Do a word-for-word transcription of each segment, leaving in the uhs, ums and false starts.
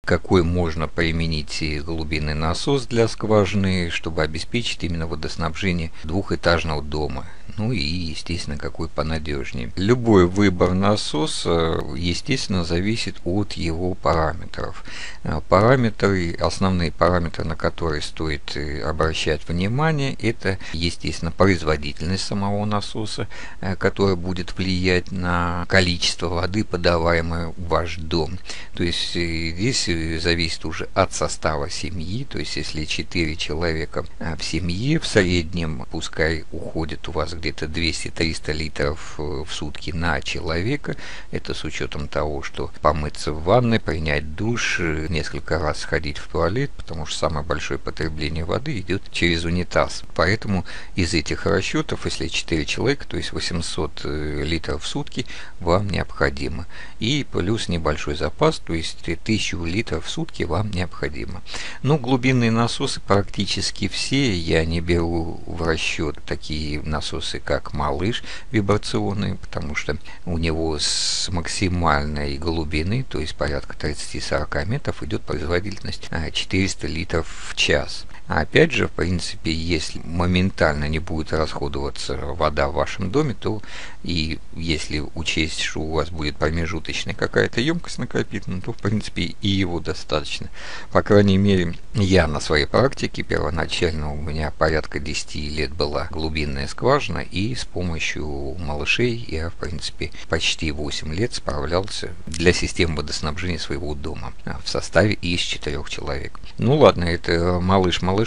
какой можно применить глубинный насос для скважины, чтобы обеспечить именно водоснабжение двухэтажного дома. Ну и, естественно, какой понадежнее. Любой выбор насоса, естественно, зависит от его параметров. Параметры, основные параметры, на которые стоит обращать внимание, это, естественно, производительность самого насоса, которая будет влиять на количество воды, подаваемой в ваш дом. То есть здесь зависит уже от состава семьи. То есть если четыре человека в семье, в среднем пускай уходит у вас где-то двести-триста литров в сутки на человека. Это с учетом того, что помыться в ванной, принять душ, несколько раз сходить в туалет, потому что самое большое потребление воды идет через унитаз. Поэтому из этих расчетов, если четыре человека, то есть восемьсот литров в сутки вам необходимо. И плюс небольшой запас, то есть тысячу литров в сутки вам необходимо. Но глубинные насосы практически все, я не беру в расчет такие насосы, как Малыш вибрационные, потому что у него с максимальной глубины, то есть порядка тридцати-сорока метров, идет производительность четыреста литров в час. А опять же, в принципе, если моментально не будет расходоваться вода в вашем доме, то и если учесть, что у вас будет промежуточная какая-то емкость накопительная, то в принципе и его достаточно. По крайней мере, я на своей практике первоначально, у меня порядка десяти лет была глубинная скважина, и с помощью малышей я в принципе почти восемь лет справлялся для системы водоснабжения своего дома в составе из четырех человек. Ну ладно, это малыш малышом.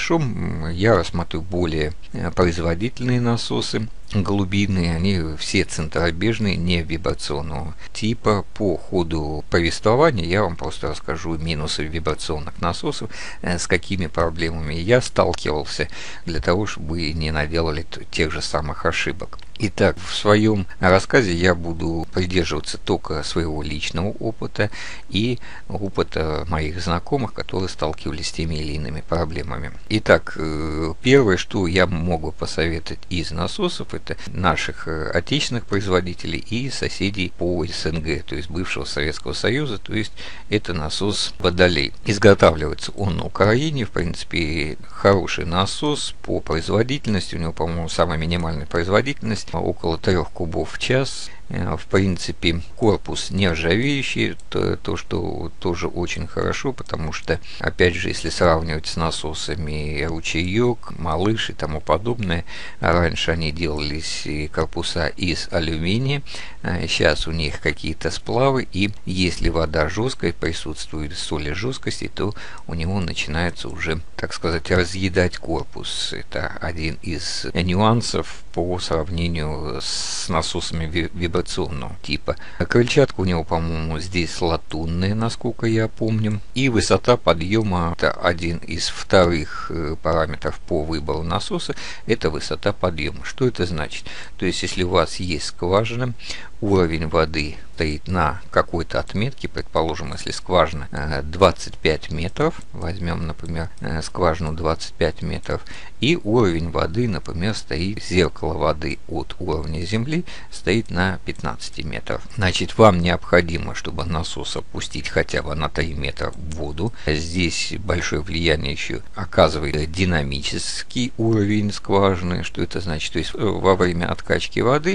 Я рассмотрю более производительные насосы. Глубинные, они все центробежные, не вибрационного типа. По ходу повествования я вам просто расскажу минусы вибрационных насосов, с какими проблемами я сталкивался, для того, чтобы вы не наделали тех же самых ошибок. Итак, в своем рассказе я буду придерживаться только своего личного опыта и опыта моих знакомых, которые сталкивались с теми или иными проблемами. Итак, первое, что я могу посоветовать из насосов, это наших отечественных производителей и соседей по СНГ, то есть бывшего Советского Союза, то есть это насос Водолей. Изготавливается он на Украине, в принципе, хороший насос по производительности, у него, по-моему, самая минимальная производительность около трех кубов в час. В принципе, корпус не ржавеющий, то, то, что тоже очень хорошо, потому что, опять же, если сравнивать с насосами ручеек, Малыш и тому подобное, раньше они делались корпуса из алюминия, сейчас у них какие-то сплавы, и если вода жесткая, присутствует соли жесткости, то у него начинается уже, так сказать, разъедать корпус. Это один из нюансов по сравнению с насосами вибрационного типа. Крыльчатка у него, по-моему, здесь латунная, насколько я помню. И высота подъема — это один из вторых параметров по выбору насоса, это высота подъема. Что это значит? То есть, если у вас есть скважина, уровень воды стоит на какой-то отметке, предположим, если скважина двадцать пять метров, возьмем, например, скважину двадцать пять метров, и уровень воды, например, стоит, зеркало воды от уровня земли стоит на пятнадцати метров. Значит, вам необходимо, чтобы насос опустить хотя бы на три метра в воду. Здесь большое влияние еще оказывает динамический уровень скважины. Что это значит? То есть во время откачки воды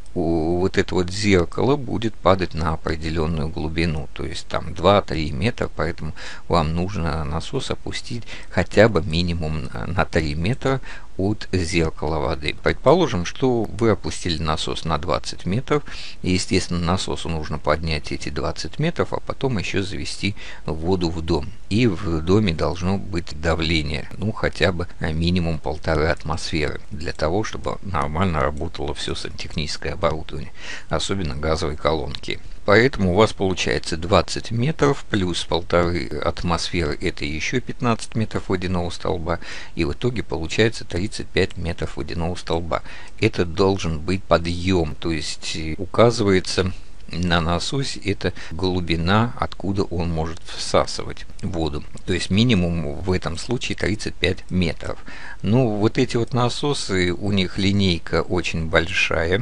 вот это вот зеркало будет падать на определенную глубину, то есть там два-три метра, поэтому вам нужно насос опустить хотя бы минимум на три метра от зеркала воды. Предположим, что вы опустили насос на двадцать метров, и, естественно, насосу нужно поднять эти двадцать метров, а потом еще завести воду в дом. И в доме должно быть давление, ну, хотя бы минимум полторы атмосферы, для того, чтобы нормально работало все сантехническое оборудование, особенно газовые колонки. Поэтому у вас получается двадцать метров плюс полторы атмосферы, это еще пятнадцать метров водяного столба, и в итоге получается тридцать пять метров водяного столба. Это должен быть подъем, то есть указывается на насосе это глубина, откуда он может всасывать воду. То есть минимум в этом случае тридцать пять метров. Ну, вот эти вот насосы, у них линейка очень большая.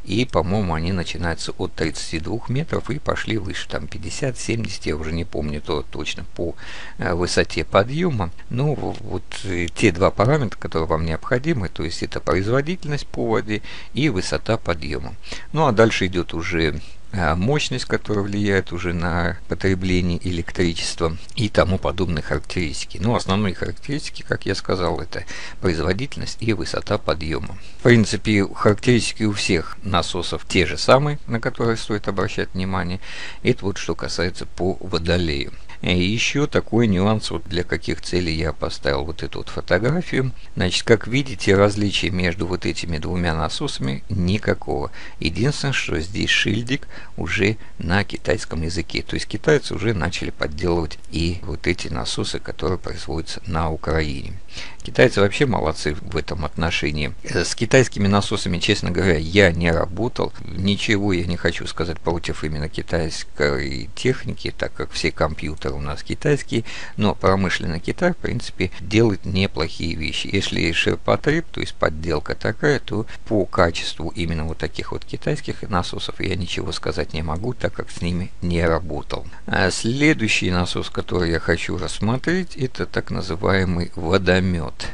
И, по-моему, они начинаются от тридцати двух метров и пошли выше, там пятьдесят-семьдесят, я уже не помню то точно по высоте подъема. Ну, вот те два параметра, которые вам необходимы, то есть это производительность по воде и высота подъема. Ну, а дальше идет уже мощность, которая влияет уже на потребление электричества и тому подобные характеристики. Но основные характеристики, как я сказал, это производительность и высота подъема. В принципе, характеристики у всех насосов те же самые, на которые стоит обращать внимание. Это вот что касается по водолею. И еще такой нюанс, вот для каких целей я поставил вот эту вот фотографию. Значит, как видите, различия между вот этими двумя насосами никакого. Единственное, что здесь шильдик уже на китайском языке. То есть китайцы уже начали подделывать и вот эти насосы, которые производятся на Украине. Китайцы вообще молодцы в этом отношении. С китайскими насосами, честно говоря, я не работал. Ничего я не хочу сказать против именно китайской техники, так как все компьютеры у нас китайские. Но промышленный Китай, в принципе, делает неплохие вещи. Если ширпотреб, то есть подделка такая, то по качеству именно вот таких вот китайских насосов я ничего сказать не могу, так как с ними не работал. А следующий насос, который я хочу рассмотреть, это так называемый водомет.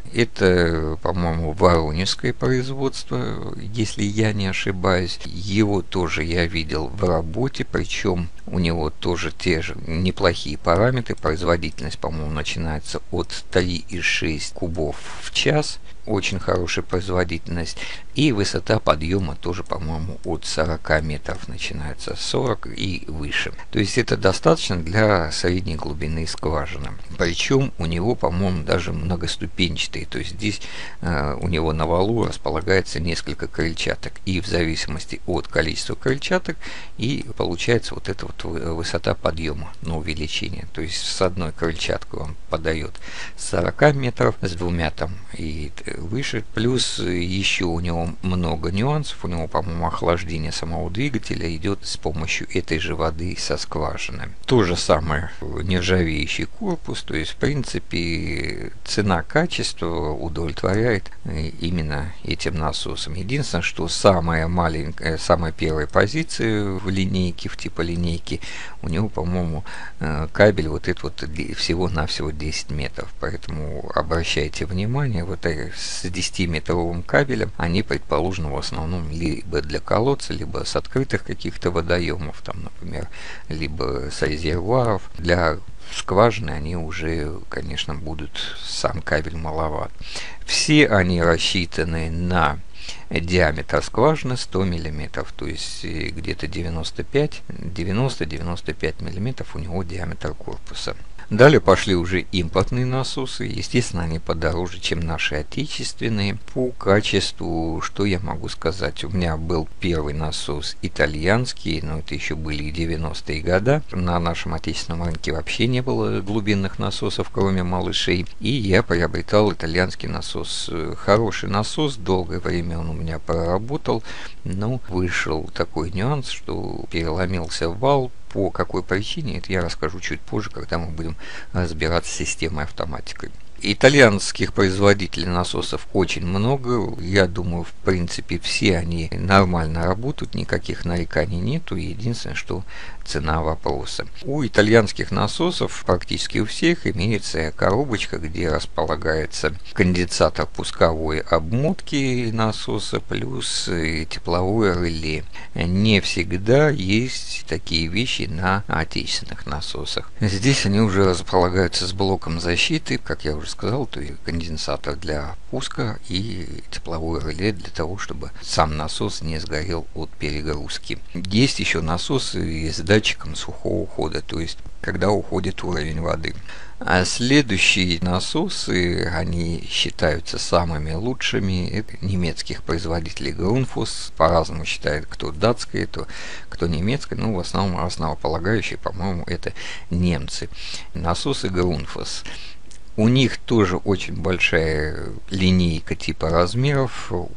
Это, по-моему, воронежское производство, если я не ошибаюсь. Его тоже я видел в работе, причем у него тоже те же неплохие параметры. Производительность, по-моему, начинается от трёх и шести кубов в час. Очень хорошая производительность. И высота подъема тоже, по-моему, от сорока метров начинается, сорок и выше. То есть это достаточно для средней глубины скважины. Причем у него, по-моему, даже многоступенчатый. То есть здесь э, у него на валу располагается несколько крыльчаток. И в зависимости от количества крыльчаток и получается вот эта вот высота подъема на увеличение. То есть с одной крыльчаткой он подает сорок метров, с двумя там и выше. Плюс еще у него много нюансов. У него, по-моему, охлаждение самого двигателя идет с помощью этой же воды со скважины. То же самое нержавеющий корпус. То есть, в принципе, цена-качество удовлетворяет именно этим насосом. Единственное, что самая маленькая, самая первая позиция в линейке, в типа линейки, у него, по-моему, кабель вот этот вот всего-навсего десять метров. Поэтому обращайте внимание, вот с десятиметровым кабелем они предположены в основном либо для колодца, либо с открытых каких-то водоемов, там, например, либо с резервуаров. Для скважины они уже, конечно, будут, сам кабель маловат. Все они рассчитаны на диаметр скважины сто миллиметров, то есть где-то девяносто пять девяносто девяносто пять миллиметров у него диаметр корпуса. Далее пошли уже импортные насосы. Естественно, они подороже, чем наши отечественные. По качеству, что я могу сказать? У меня был первый насос итальянский, но это еще были и девяностые годы. На нашем отечественном рынке вообще не было глубинных насосов, кроме малышей. И я приобретал итальянский насос. Хороший насос, долгое время он у меня проработал, но вышел такой нюанс, что переломился вал. По какой причине, это я расскажу чуть позже, когда мы будем разбираться с системой автоматикой. Итальянских производителей насосов очень много. Я думаю, в принципе, все они нормально работают, никаких нареканий нету. Единственное, что цена вопроса. У итальянских насосов практически у всех имеется коробочка, где располагается конденсатор пусковой обмотки насоса плюс тепловое реле. Не всегда есть такие вещи на отечественных насосах. Здесь они уже располагаются с блоком защиты, как я уже сказал, то есть конденсатор для пуска и тепловое реле для того, чтобы сам насос не сгорел от перегрузки. Есть еще насосы с датчиком сухого ухода, то есть когда уходит уровень воды. А следующие насосы, они считаются самыми лучшими. Это немецких производителей Grundfos. По-разному считает, кто датское, то кто немецкое. Но в основном основополагающие, по-моему, это немцы. Насосы Grundfos. У них тоже очень большая линейка типа размеров.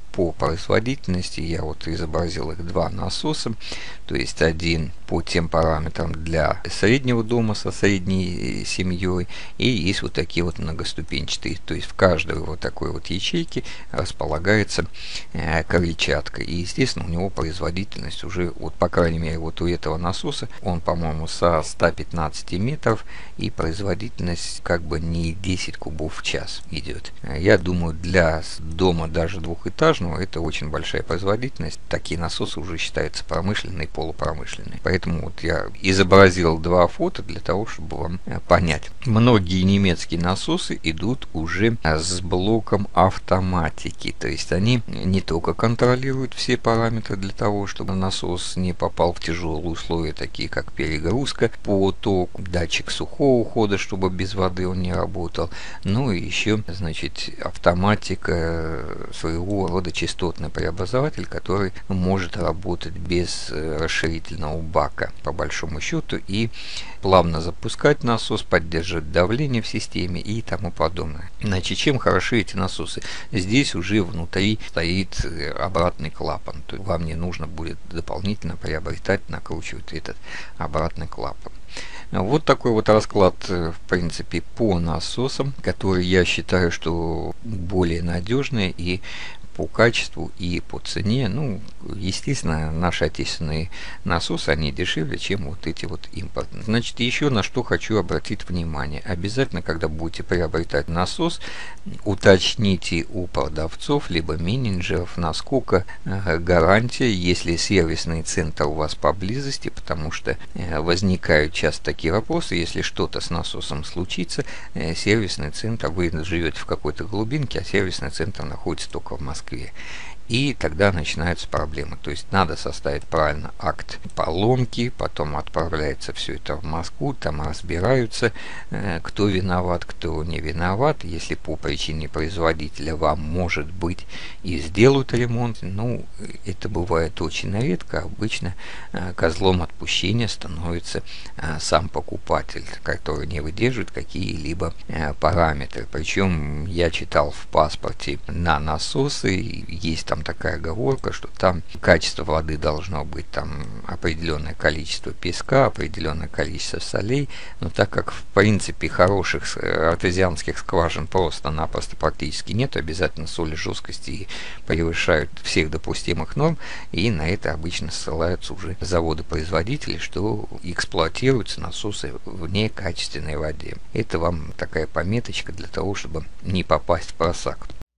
по производительности. Я вот изобразил их два насоса, то есть один по тем параметрам для среднего дома со средней семьей, и есть вот такие вот многоступенчатые, то есть в каждой вот такой вот ячейке располагается э, крыльчатка, и естественно у него производительность уже, вот по крайней мере вот у этого насоса, он по-моему со ста пятнадцати метров, и производительность как бы не десять кубов в час идет. Я думаю, для дома даже двухэтажного это очень большая производительность. Такие насосы уже считаются промышленные, полупромышленные. Поэтому вот я изобразил два фото для того, чтобы вам понять. Многие немецкие насосы идут уже с блоком автоматики. То есть они не только контролируют все параметры для того, чтобы насос не попал в тяжелые условия, такие как перегрузка по току, датчик сухого ухода, чтобы без воды он не работал. Ну и еще, значит, автоматика, своего рода частотный преобразователь, который может работать без расширительного бака, по большому счету, и плавно запускать насос, поддерживать давление в системе и тому подобное. Значит, чем хороши эти насосы? Здесь уже внутри стоит обратный клапан. То есть вам не нужно будет дополнительно приобретать, накручивать этот обратный клапан. Вот такой вот расклад, в принципе, по насосам, который я считаю, что более надежный и по качеству, и по цене. Ну, естественно, наши отечественные насосы, они дешевле, чем вот эти вот импортные. Значит, еще на что хочу обратить внимание. Обязательно, когда будете приобретать насос, уточните у продавцов, либо менеджеров, насколько э, гарантия, если сервисный центр у вас поблизости, потому что э, возникают часто такие вопросы, если что-то с насосом случится, э, сервисный центр, вы живете в какой-то глубинке, а сервисный центр находится только в Москве. И тогда начинаются проблемы. То есть надо составить правильно акт поломки, потом отправляется все это в Москву, там разбираются, кто виноват, кто не виноват. Если по причине производителя вам, может быть, и сделают ремонт, ну, это бывает очень редко. Обычно козлом отпущения становится сам покупатель, который не выдерживает какие-либо параметры. Причем я читал в паспорте на насосы, есть там такая оговорка, что там качество воды должно быть там определенное количество песка, определенное количество солей, но так как в принципе хороших артезианских скважин просто-напросто практически нет, обязательно соли жесткости превышают всех допустимых норм, и на это обычно ссылаются уже заводы-производители, что эксплуатируются насосы в некачественной воде. Это вам такая пометочка для того, чтобы не попасть в просак.